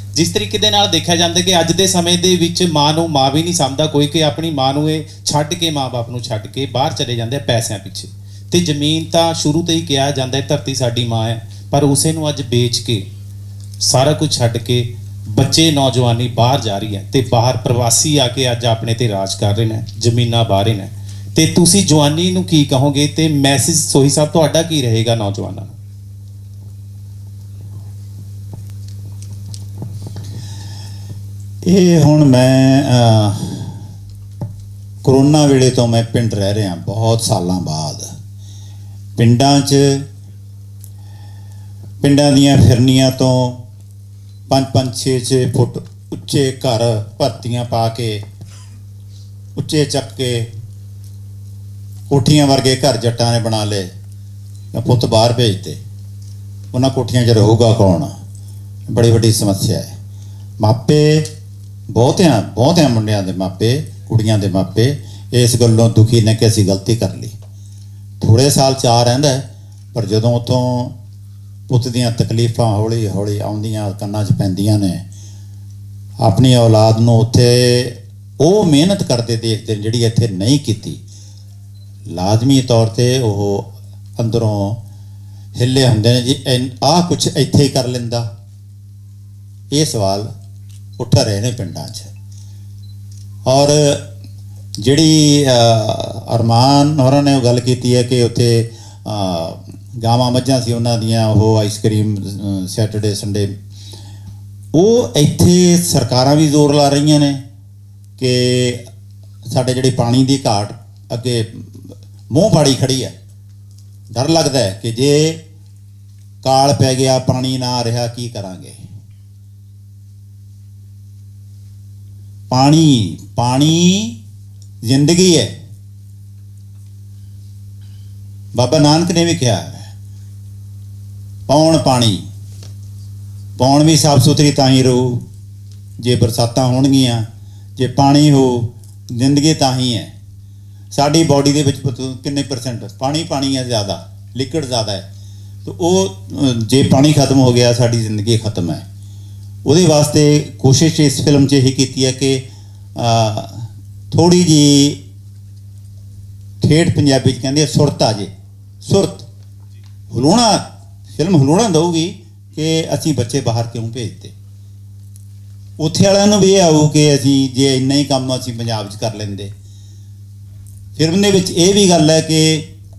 जिस तरीके दे नाल देखा जाता कि अज के समय दे विच माँ नूं माँ भी नहीं समझदा कोई कि अपनी माँ नूं छड्ड के माँ बाप नूं छड्ड के बाहर चले जाते पैसों पिछे। तो जमीन तो शुरू तो ही कहा जाता है धरती साडी माँ है, पर उसे नूं अज बेच के सारा कुछ छड्ड के बच्चे नौजवानी बाहर जा रही है, तो बाहर प्रवासी आके अज अपने ते राज कर रहे हैं, जमीनां बाह रहे हैं। तो तुसी जवानी नूं की कहोगे, तो मैसेज सोही साहब तुहाडा की रहेगा नौजवानों नूं? ये हुण मैं करोना वेले तो मैं पिंड रह रहा बहुत सालों बाद। पिंडां दियां फिरनियां तो 5-5 6-6 फुट उच्चे घर भर्तियां पा के उच्चे चक के कोठियां वर्गे घर जट्टां ने बना ले, पुत बाहर भेजते, उन्हां कोठियां च रहूगा कौन? बड़ी वड्डी समस्या है। मापे बहुत्या मुंडियां दे मापे कुड़ियां दे मापे इस गल्लों दुखी ने कि असीं गलती कर ली। थोड़े साल चाह रहिंदा है, पर जदों उतों पुत दियां तकलीफां हौली हौली आउंदियां कन्नां च पैंदियां ने, अपनी औलाद नूं उत्थे वो मेहनत करते देखते जिहड़ी इत्थे नहीं कीती, लाजमी तौर पर वो अंदरों हिले हुंदे ने जी आ कुछ इत्थे ही कर लैंदा। ये सवाल उठ रहे हैं पिंडां च। और जिहड़ी अरमान होरां ने गल कीती है कि उत्थे गावां मੱਝਾਂ सी उन्हां दियां वो आइसक्रीम सैटरडे संडे, वो इत्थे सरकारां भी जोर ला रही ने कि साडे जिहड़ी पानी की घाट अगे मूँह फाड़ी खड़ी है। डर लगता है कि जे काल पै गया पानी ना आ रहा की करांगे। पानी जिंदगी है। बाबा नानक ने भी कहा है पौण पानी, पौण भी साफ सुथरी तां ही रहू जे बरसातां होणगियां, जे पानी हो जिंदगी तां ही है। साडी बॉडी दे विच किन्ने परसेंट पानी है, ज़्यादा लिक्विड ज़्यादा है, तो वो जे पानी खत्म हो गया साडी जिंदगी खत्म है। उहदे वास्ते कोशिश इस फिल्म च यही की है कि थोड़ी जी ठेठ पंजाबी कहते सुरत आ जे, सुरत हलूणा, फिल्म हलूणा दऊगी कि असी बच्चे बाहर क्यों भेजते। उत्थे वालियां भी आऊ कि असी जे इन्ना ही काम असी पंजाब च कर लेंदे। फिल्म दे विच ये भी गल है कि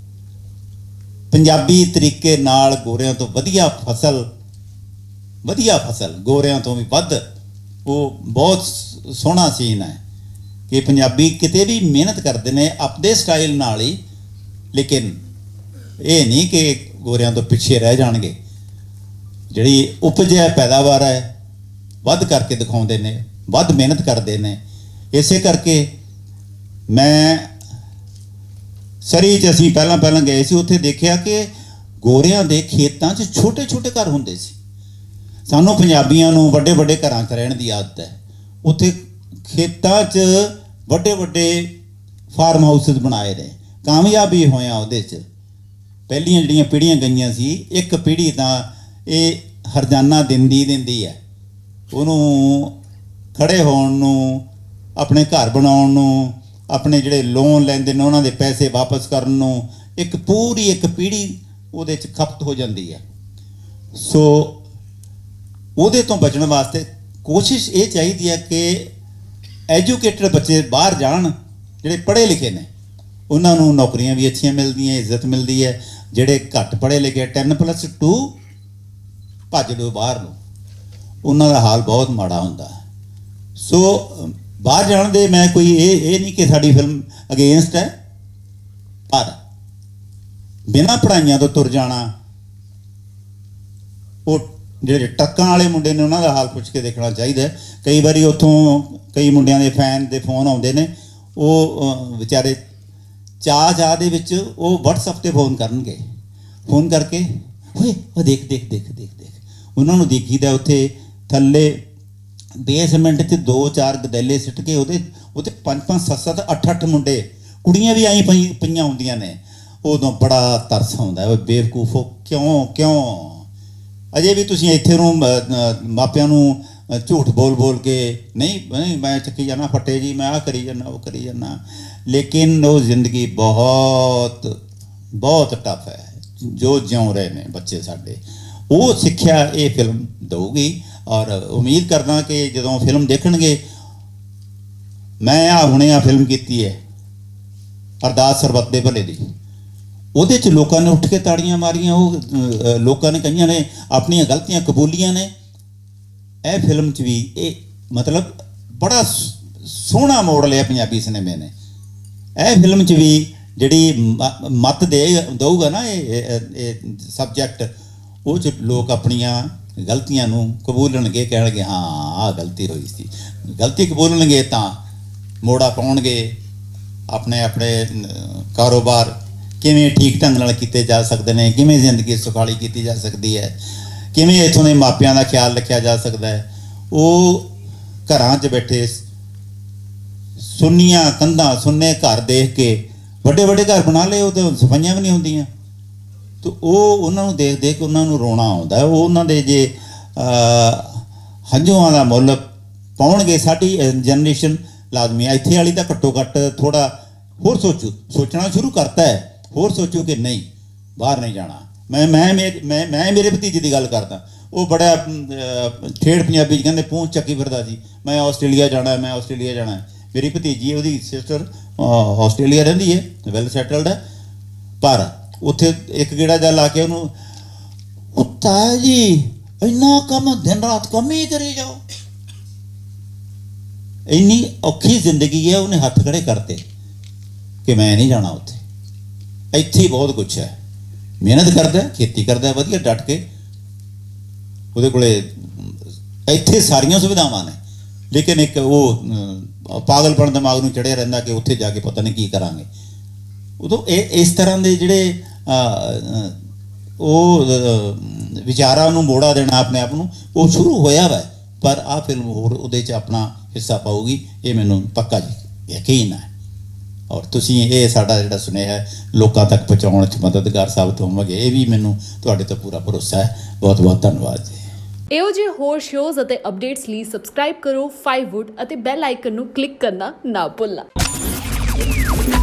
पंजाबी तरीके नाल गोरियां तो वधिया फसल गोरियां तो भी वध, वो बहुत सोहना सीन है कि पंजाबी किते भी मेहनत करते हैं अपने स्टाइल नाल ही, लेकिन ये नहीं कि गोरियां तो पिछे रह जाएंगे। जिहड़ी उपज है पैदावार है वध करके दिखाते हैं, वध मेहनत करते हैं। इसे करके मैं सरी च असीं पहलां गए सी, उत्थे देखिया कि गोरियां दे खेतां च छोटे छोटे घर हुंदे सी। सानूं पंजाबियां नूं वड्डे वड्डे घरां च रहण दी आदत है, उत्थे खेतां च वड्डे वड्डे फार्म हाउसिस बनाए ने, कामयाब भी होया उहदे च। पहलियां जिहड़ियां पीढ़ियां गईयां सी, एक पीढ़ी तां ये हरजाना दिंदी है उहनूं खड़े होण नूं, अपने घर बनाउण नूं, अपने जिहड़े लोन लैंदे ने उन्हां दे पैसे वापस करन नूं, एक पूरी एक पीढ़ी उहदे च खपत हो जाती है। सो उहदे तो बचण वास्ते कोशिश ये चाहिए है कि एजुकेटेड बच्चे बाहर जाण, जिहड़े पढ़े लिखे ने उन्हां नूं नौकरियां भी अच्छियां मिलदियां, इज्जत मिलती है। जिहड़े घट पढ़े लिखे 10+2 भज लो बाहर नूं, उन्हां दा हाल बहुत माड़ा हुंदा। सो बाहर जाण दे मैं कोई ये नहीं कि साडी फिल्म अगेंस्ट है, पर बिना पढ़ाइयां तो तुर जाना, वो ਜਿਹੜੇ ਟੱਕਾਂ वाले मुंडे ने उन्होंने हाल पुछ के देखना चाहिए। कई बारी उत्थों कई मुंडियां दे फैन दे फोन आउंदे ने, वो बेचारे चाह दे विच वो WhatsApp ते फोन करनगे, फोन करके ओए देख देख देख देख देख उन्होंने देखीदा उत्थे थल्ले बेसमेंट च 2-4 गदैले सिट के उहदे 5-5 7-7 8-8 मुंडे कुड़ियां भी आई पईयां हुंदियां ने। उदों बड़ा तरस आउंदा है, बेवकूफो क्यों अजे भी तुसीं इत्थे नूं मापिआं नूं ਝੂਠ ਬੋਲ ਬੋਲ ਕੇ ਨਹੀਂ ਮੈਂ ਚੱਕੀ ਜਾਣਾ ਫੱਟੇ ਜੀ, ਮੈਂ ਆਹ ਕਰੀ ਜਾਣਾ ਉਹ ਕਰੀ ਜਾਣਾ, ਲੇਕਿਨ ਉਹ ਜ਼ਿੰਦਗੀ ਬਹੁਤ ਬਹੁਤ ਟਫ ਹੈ ਜੋ ਜਿਉਂ ਰਹੇ ਨੇ ਬੱਚੇ ਸਾਡੇ। ਉਹ ਸਿੱਖਿਆ ਇਹ ਫਿਲਮ ਦਊਗੀ ਔਰ ਉਮੀਦ ਕਰਦਾ ਕਿ ਜਦੋਂ ਫਿਲਮ ਦੇਖਣਗੇ, ਮੈਂ ਹੁਣੇ ਫਿਲਮ ਕੀਤੀ ਹੈ ਅਰਦਾਸ ਸਰਬੱਤ ਦੇ ਭਲੇ ਦੀ, ਉਹਦੇ 'ਚ ਲੋਕਾਂ ਨੇ ਉੱਠ ਕੇ ਤਾੜੀਆਂ ਮਾਰੀਆਂ, ਉਹ ਲੋਕਾਂ ਨੇ ਕਈਆਂ ਨੇ ਆਪਣੀਆਂ ਗਲਤੀਆਂ ਕਬੂਲੀਆਂ ਨੇ। ਇਹ ਫਿਲਮ 'ਚ ਵੀ ਇਹ ਮਤਲਬ ਬੜਾ ਸੋਹਣਾ ਮੋੜ ਲਿਆ ਪੰਜਾਬੀ ਸਿਨੇਮੇ ਨੇ। ਇਹ ਫਿਲਮ 'ਚ ਵੀ ਜਿਹੜੀ ਮੱਤ ਦਊਗਾ ਨਾ ਇਹ ਸਬਜੈਕਟ, ਉਹ 'ਚ ਲੋਕ ਆਪਣੀਆਂ ਗਲਤੀਆਂ ਨੂੰ ਕਬੂਲਣਗੇ, ਕਹਿਣਗੇ ਹਾਂ ਆਹ ਗਲਤੀ ਹੋਈ ਸੀ। ਗਲਤੀ ਕਬੂਲਣਗੇ ਤਾਂ ਮੋੜਾ ਪਾਉਣਗੇ, ਆਪਣੇ ਕਾਰੋਬਾਰ ਕਿਵੇਂ ਠੀਕ ਢੰਗ ਨਾਲ ਕੀਤੇ ਜਾ ਸਕਦੇ ਨੇ, ਕਿਵੇਂ ਜ਼ਿੰਦਗੀ ਸੁਖਾਲੀ ਕੀਤੀ ਜਾ ਸਕਦੀ ਹੈ, ਕਿਵੇਂ ਇੱਥੋਂ ਦੇ ਮਾਪਿਆਂ ਦਾ ਖਿਆਲ ਰੱਖਿਆ ਜਾ ਸਕਦਾ ਹੈ। ਉਹ ਘਰਾਂ 'ਚ ਬੈਠੇ ਸੁੰਨੀਆਂ ਕੰਧਾਂ ਸੁੰਨੇ ਘਰ ਦੇਖ ਕੇ, ਵੱਡੇ ਵੱਡੇ ਘਰ ਬਣਾ ਲਏ, ਉਹ ਤਾਂ ਸਫਾਈਆਂ ਵੀ ਨਹੀਂ ਹੁੰਦੀਆਂ, ਤਾਂ ਉਹ ਉਹਨਾਂ ਨੂੰ ਦੇਖ ਦੇਖ ਉਹਨਾਂ ਨੂੰ ਰੋਣਾ ਆਉਂਦਾ। ਉਹ ਉਹਨਾਂ ਦੇ ਜੇ ਹੰਝੂਆਂ ਦਾ ਮੁੱਲ ਪਾਉਣਗੇ ਸਾਡੀ ਜਨਰੇਸ਼ਨ ਲਾਜ਼ਮੀ। ਇੱਥੇ ਵਾਲੀ ਤਾਂ ਘੱਟੋ ਘੱਟ ਥੋੜ੍ਹਾ ਹੋਰ ਸੋਚਣਾ ਸ਼ੁਰੂ ਕਰਤਾ ਹੈ, ਹੋਰ ਸੋਚੋ ਕਿ ਨਹੀਂ ਬਾਹਰ ਨਹੀਂ ਜਾਣਾ। ਮੈਂ ਮੇਰੇ ਭਤੀਜੇ ਦੀ ਗੱਲ ਕਰਦਾ, ਉਹ ਬੜਾ ਠੇਠ ਪੰਜਾਬੀ 'ਚ ਕਹਿੰਦੇ ਪੂੰਛ ਚੱਕੀ ਫਿਰਦਾ ਜੀ, ਮੈਂ ਆਸਟ੍ਰੇਲੀਆ ਜਾਣਾ, ਮੈਂ ਆਸਟ੍ਰੇਲੀਆ ਜਾਣਾ। ਮੇਰੀ ਭਤੀਜੀ ਉਹਦੀ ਸਿਸਟਰ ਆਸਟ੍ਰੇਲੀਆ ਰਹਿੰਦੀ ਹੈ, ਵੈਲ ਸੈਟਲਡ ਹੈ, ਪਰ ਉੱਥੇ ਇੱਕ ਗੇੜਾ ਜਾ ਲਾ ਕੇ ਉਹਨੂੰ, ਤਾਇਆ ਜੀ ਇੰਨਾ ਕੰਮ ਦਿਨ ਰਾਤ ਕੰਮ ਹੀ ਕਰੀ ਜਾਓ, ਇੰਨੀ ਔਖੀ ਜ਼ਿੰਦਗੀ ਹੈ। ਉਹਨੇ ਹੱਥ ਖੜੇ ਕਰਤੇ ਕਿ ਮੈਂ ਨਹੀਂ ਜਾਣਾ ਉੱਥੇ, ਇੱਥੇ ਬਹੁਤ ਕੁਛ ਹੈ। ਮਿਹਨਤ ਕਰਦਾ, ਖੇਤੀ ਕਰਦਾ ਵਧੀਆ ਡਟ ਕੇ, ਉਹਦੇ ਕੋਲੇ ਇੱਥੇ ਸਾਰੀਆਂ ਸੁਵਿਧਾਵਾਂ ਨੇ, ਲੇਕਿਨ ਇੱਕ ਉਹ ਪਾਗਲਪਣ ਦਿਮਾਗ ਨੂੰ ਚੜਿਆ ਰਹਿੰਦਾ ਕਿ ਉੱਥੇ ਜਾ ਕੇ ਪਤਾ ਨਹੀਂ ਕੀ ਕਰਾਂਗੇ। ਉਦੋਂ ਇਸ ਤਰ੍ਹਾਂ ਦੇ ਜਿਹੜੇ ਉਹ ਵਿਚਾਰਾਂ ਨੂੰ ਮੋੜਾ ਦੇਣਾ ਆਪਣੇ ਆਪ ਨੂੰ, ਉਹ ਸ਼ੁਰੂ ਹੋਇਆ ਵਾ। ਪਰ ਆਹ ਫਿਲਮ ਹੋਰ ਉਹਦੇ 'ਚ ਆਪਣਾ ਹਿੱਸਾ ਪਾਊਗੀ, ਇਹ ਮੈਨੂੰ ਪੱਕਾ ਯਕੀਨ ਹੈ। ਔਰ ਤੁਸੀਂ ਇਹ ਸਾਡਾ ਜਿਹੜਾ ਸੁਨੇਹਾ ਹੈ ਲੋਕਾਂ ਤੱਕ ਪਹੁੰਚਾਉਣ 'ਚ ਮਦਦਗਾਰ ਸਾਬਤ ਹੋਵੋਗੇ, ਇਹ ਵੀ ਮੈਨੂੰ ਤੁਹਾਡੇ ਤੋਂ ਪੂਰਾ ਭਰੋਸਾ ਹੈ। ਬਹੁਤ ਬਹੁਤ ਧੰਨਵਾਦ ਜੀ। ਇਹੋ ਜਿਹੇ ਹੋਰ ਸ਼ੋਜ਼ ਅਤੇ ਅਪਡੇਟਸ ਲਈ ਸਬਸਕ੍ਰਾਈਬ ਕਰੋ 5wood ਅਤੇ ਬੈਲ ਆਈਕਨ ਨੂੰ ਕਲਿੱਕ ਕਰਨਾ ਨਾ ਭੁੱਲਣਾ।